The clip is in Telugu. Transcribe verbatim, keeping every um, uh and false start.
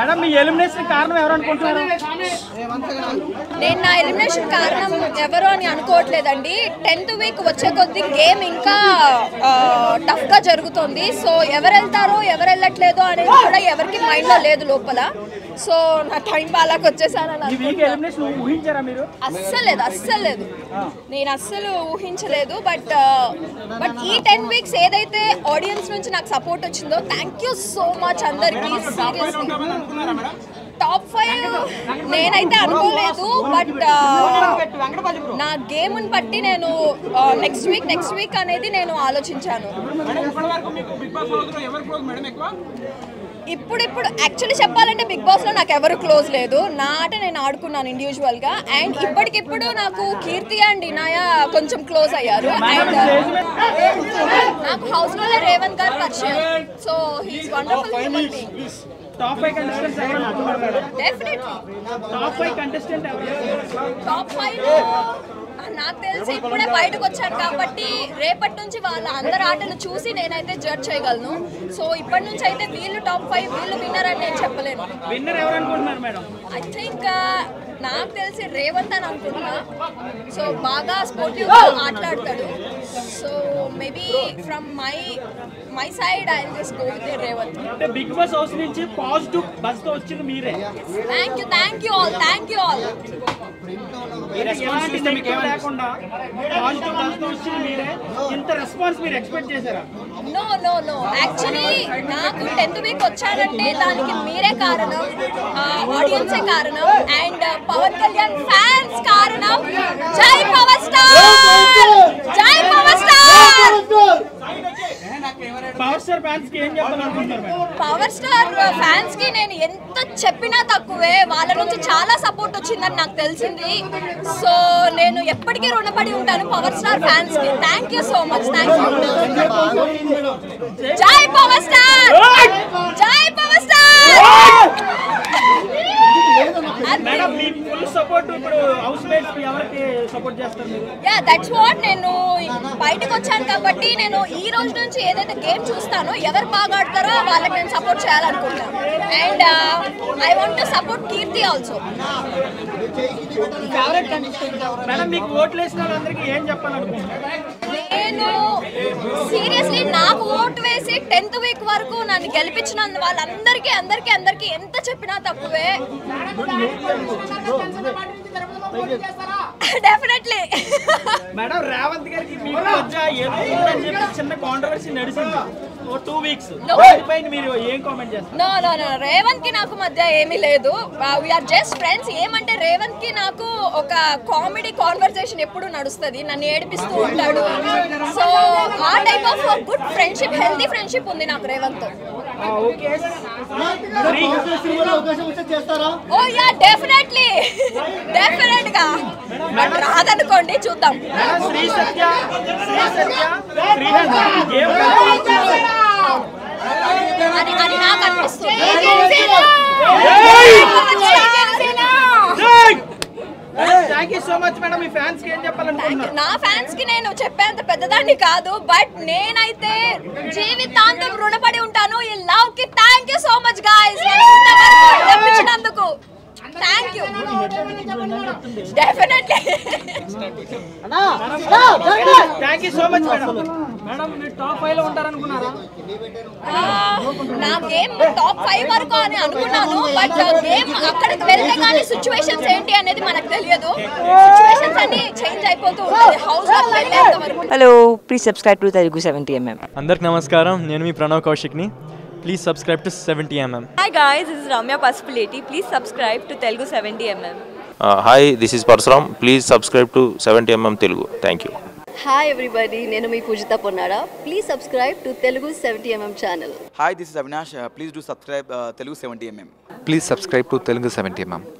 మేడం మీ ఎలిమినేషన్ కారణం ఎవరు అనుకుంటున్నారు? నేను నా ఎలిమినేషన్ కారణం ఎవరు అని అనుకోవట్లేదండి. టెన్త్ వీక్ వచ్చే కొద్దీ గేమ్ ఇంకా టఫ్ గా జరుగుతుంది. సో ఎవరు వెళ్తారో ఎవరు వెళ్ళట్లేదో అనేది కూడా ఎవరికి మైండ్ లో లేదు లోపల. సో నా టైం బాగాకి వచ్చేసాను. అస్సలు లేదు అస్సలు లేదు నేను అస్సలు ఊహించలేదు. బట్ బట్ ఈ టెన్ వీక్స్ ఏదైతే ఆడియన్స్ నుంచి నాకు సపోర్ట్ వచ్చిందో థ్యాంక్ యూ సో మచ్ అందరికి. సీరియస్లీ టాప్ ఫైవ్ నేనైతే అనుకోలేదు. బట్ నా గేమ్ని బట్టి నేను నెక్స్ట్ వీక్ నెక్స్ట్ వీక్ అనేది నేను ఆలోచించాను. ఇప్పుడు ఇప్పుడు యాక్చువల్లీ చెప్పాలంటే బిగ్ బాస్లో నాకు ఎవరు క్లోజ్ లేదు. నా ఆట నేను ఆడుకున్నాను ఇండివిజువల్గా. అండ్ ఇప్పటికిప్పుడు నాకు కీర్తి అండ్ ఇనాయ కొంచెం క్లోజ్ అయ్యారు. అండ్ నాకు హౌస్లోనే రేవంత్ గారు పరిచయం. So he's wonderful human being. Top five contestants ఎవరు అనుకుంటున్నారు? డెఫినెట్లీ టాప్ ఫైవ్ కంటెస్టెంట్ ఎవరు? టాప్ ఫైవ్ నాకు తెలిసి ఇప్పుడే బయటకు వచ్చాను కాబట్టి రేపటి నుంచి వాళ్ళ అందరి ఆటలు చూసి నేనైతే జడ్జ్ చేయగలను. సో ఇప్పటి నుంచి అయితే వీళ్ళు టాప్ ఫైవ్ వీళ్ళు విన్నర్ అని నేను చెప్పలేను. విన్నర్ ఎవరు అనుకుంటున్నారు మేడం? ఐ థింక్ నాకు తెలిసి రేవంత్ అని అనుకుంటున్నా. సో బాగా స్పోర్టివ్గా మాట్లాడతాడు. So maybe from my my side I just go with Revanth. అంటే బిగ్ బాస్ హౌస్ నుంచి పాజిటివ్ బజ్ తో వచ్చింది మీరే. Thank you thank you all thank you all. ఎలాంటి నెగటివ్ లేకుండా పాజిటివ్ బజ్ తో వచ్చింది మీరే. ఇంత రెస్పాన్స్ మీరు ఎక్స్పెక్ట్ చేశారా? నో నో నో యాక్చువల్లీ నాకు టెన్త్ వీక్ వచ్చానంటే దానికి మీరే కారణం, ఆడియన్సే కారణం అండ్ పవన్ కళ్యాణ్ ఫ్యాన్స్ కారణం. జై పవర్ స్టార్ జై power star. Power star fans కి ఏం చెప్పాలనుకుంటున్నారు? పవర్ స్టార్ ఫ్యాన్స్ కి నేను ఎంత చెప్పినా తక్కువే. వాళ్ళ నుంచి చాలా సపోర్ట్ వచ్చిందని నాకు తెలిసింది. సో నేను ఎప్పటికీ రుణపడి ఉంటాను పవర్ స్టార్ ఫ్యాన్స్ కి. Thank you so much. Thank you. జై పవర్ స్టార్ జై పవర్ స్టార్. మేడం మీ ఫుల్ సపోర్ట్ ఇప్పుడు హౌస్ మేట్స్ కి ఎవరికి సపోర్ట్ చేస్తారు మీరు? Yeah that's what. నేను బయటకు వచ్చాను కాబట్టి నేను ఈ రోజు నుంచి ఏదైతే గేమ్ చూస్తానో ఎవరు బాగా ఆడతారో వాళ్ళకి నేను సపోర్ట్ చేయాలనుకుంటాను. And I want to support Keerthi also. Madam మీకు ఓట్లు వేసిన వాళ్ళందరికీ ఏం చెప్పాలనుకుంటున్నారు? నేను సీరియస్లీ నాకు ఓటు వేసి టెన్త్ వీక్ వరకు నన్ను గెలిపించిన వాళ్ళందరికీ అందరికీ అందరికీ ఎంత చెప్పినా తక్కువే. డెఫినెట్లీ. మేడం రేవంత్ గారికి మీకు మధ్య ఏదో చెప్పి చిన్న కాంట్రవర్సీ నడిచింది ఓ టూ వీక్స్. దానిపైన మీరు ఏం కామెంట్ చేస్తారు? నో నో నో రేవంత్ కి నాకు మధ్య ఏమీ లేదు. We're just friends. ఏమంటే రేవంత్ కి నాకు ఒక కామెడీ కాన్వర్సేషన్ ఎప్పుడు నడుస్తుంది. నన్ను ఏడిపిస్తూ ఉంటాడు. సో ఆ type of good friendship healthy friendship ఉంది నాకు రేవంత్ తో. ఓ యా డెఫినెట్లీ డెఫినెట్ గా. బట్ రాదనుకోండి చూద్దాం. శ్రీ సత్య శ్రీ సత్య అని అని నాకు అనిపిస్తుంది. Thank you so much madam. మీ ఫ్యాన్స్ కి ఏం చెప్పాలనుకుంటున్నారు? నా ఫ్యాన్స్ కి నేను చెప్పేంత పెద్దదాన్ని కాదు. బట్ నేనైతే జీవితాంతం రుణపడి ఉంటాను ఈ లవ్ కి. Thank you so much guys నమ్మించినందుకు. Thank you. Definitely. Thank you so much madam. Madam మీరు టాప్ ఫైవ్ లో ఉంటారనుకున్నారా? నా గేమ్ టాప్ ఫైవ్ వరకు అని అనుకున్నాను. బట్ గేమ్ అక్కడికి వెళ్తే కానీ సిచ్యువేషన్స్ ఏంటి అనేది మనకు తెలియదు. సిచ్యువేషన్స్ అన్ని చేంజ్ అయిపోతూ ఉంటుంది హౌస్ లో వెళ్ళేంత వరకు. Hello please subscribe to Telugu seventy MM. అందరికి నమస్కారం. నేను మీ ప్రణవ్ కౌశిక్ని. Please subscribe to seventy MM. Hi guys, this is Ramya Pasupuleti. Please subscribe to Telugu seventy M M. Uh, hi, this is Parsuram. Please subscribe to seventy M M Telugu. Thank you. Hi everybody, నేను మీ పూజిత Ponnada. Please subscribe to Telugu seventy M M channel. Hi, this is Avinash. Uh, please do subscribe uh, Telugu seventy M M. Please subscribe to Telugu seventy M M.